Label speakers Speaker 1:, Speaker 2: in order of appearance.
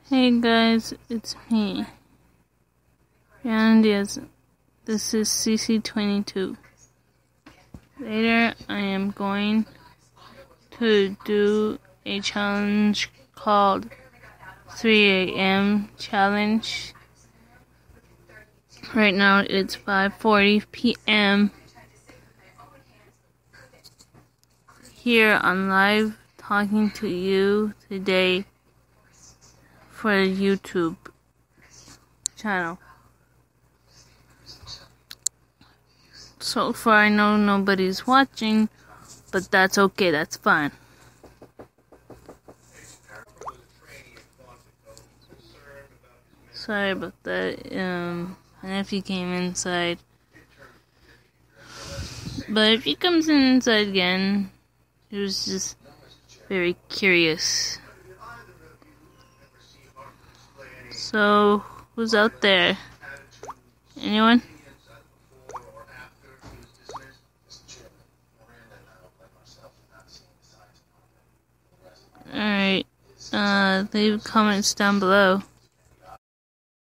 Speaker 1: Hey guys, it's me. And yes, this is CC22. Later, I am going to do a challenge called 3 a.m. challenge. Right now, it's 5:40 p.m. here on live talking to you today for the YouTube channel. So far, I know nobody's watching, but that's okay, that's fine. Sorry about that. My nephew came inside. But if he comes inside again, he was just very curious. So, who's out there? Anyone? Alright, leave comments down below.